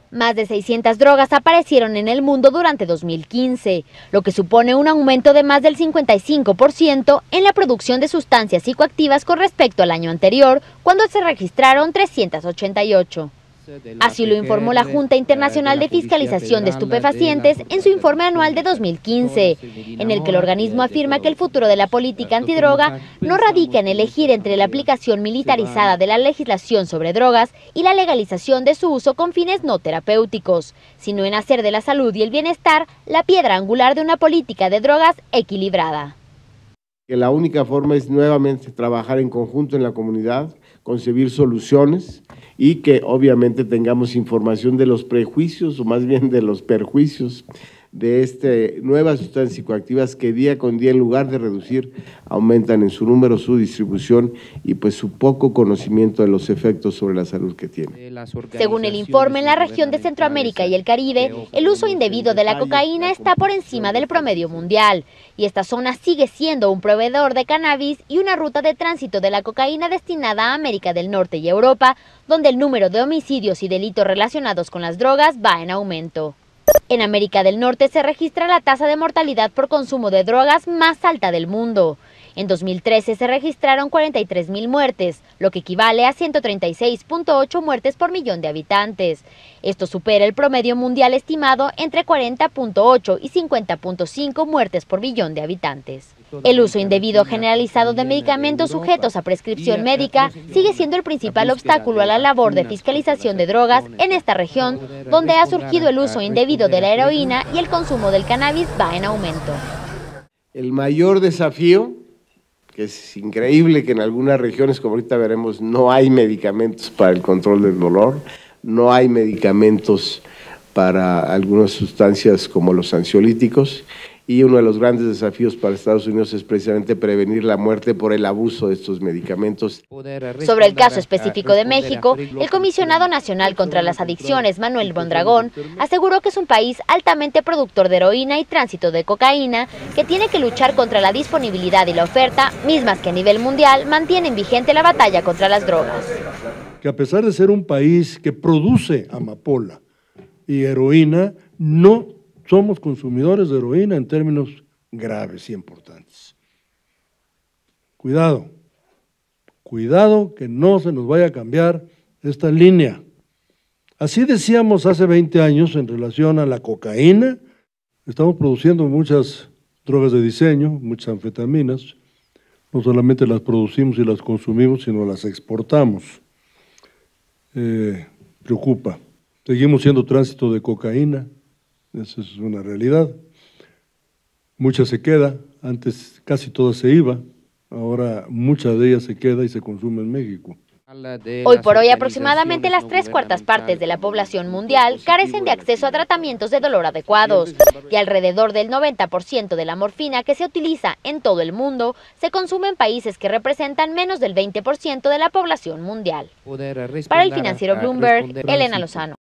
Más de 600 drogas aparecieron en el mundo durante 2015, lo que supone un aumento de más del 55% en la producción de sustancias psicoactivas con respecto al año anterior, cuando se registraron 388. Así lo informó la Junta Internacional de Fiscalización de Estupefacientes en su informe anual de 2015, en el que el organismo afirma que el futuro de la política antidroga no radica en elegir entre la aplicación militarizada de la legislación sobre drogas y la legalización de su uso con fines no terapéuticos, sino en hacer de la salud y el bienestar la piedra angular de una política de drogas equilibrada. Que la única forma es nuevamente trabajar en conjunto en la comunidad, concebir soluciones y que obviamente tengamos información de los prejuicios o más bien de los perjuicios de nuevas sustancias psicoactivas que día con día en lugar de reducir aumentan en su número, su distribución y pues su poco conocimiento de los efectos sobre la salud que tiene. Según el informe, en la región de Centroamérica y el Caribe, el uso indebido de la cocaína está por encima del promedio mundial y esta zona sigue siendo un proveedor de cannabis y una ruta de tránsito de la cocaína destinada a América del Norte y Europa, donde el número de homicidios y delitos relacionados con las drogas va en aumento. En América del Norte se registra la tasa de mortalidad por consumo de drogas más alta del mundo. En 2013 se registraron 43.000 muertes, lo que equivale a 136.8 muertes por millón de habitantes. Esto supera el promedio mundial estimado entre 40.8 y 50.5 muertes por millón de habitantes. El uso indebido generalizado de medicamentos sujetos a prescripción médica sigue siendo el principal obstáculo a la labor de fiscalización de drogas en esta región, donde ha surgido el uso indebido de la heroína y el consumo del cannabis va en aumento. El mayor desafío, que es increíble que en algunas regiones, como ahorita veremos, no hay medicamentos para el control del dolor, no hay medicamentos para algunas sustancias como los ansiolíticos, y uno de los grandes desafíos para Estados Unidos es precisamente prevenir la muerte por el abuso de estos medicamentos. Sobre el caso específico de México, el Comisionado Nacional contra las Adicciones, Manuel Mondragón, aseguró que es un país altamente productor de heroína y tránsito de cocaína, que tiene que luchar contra la disponibilidad y la oferta, mismas que a nivel mundial mantienen vigente la batalla contra las drogas. Que a pesar de ser un país que produce amapola y heroína, no somos consumidores de heroína en términos graves y importantes. Cuidado, cuidado que no se nos vaya a cambiar esta línea. Así decíamos hace 20 años en relación a la cocaína. Estamos produciendo muchas drogas de diseño, muchas anfetaminas. No solamente las producimos y las consumimos, sino las exportamos. Preocupa. Seguimos siendo tránsito de cocaína. Esa es una realidad. Mucha se queda, antes casi toda se iba, ahora mucha de ella se queda y se consume en México. Hoy por hoy aproximadamente las 3/4 partes de la población mundial carecen de acceso a tratamientos de dolor adecuados y alrededor del 90% de la morfina que se utiliza en todo el mundo se consume en países que representan menos del 20% de la población mundial. Para el financiero Bloomberg, Elena Lozano.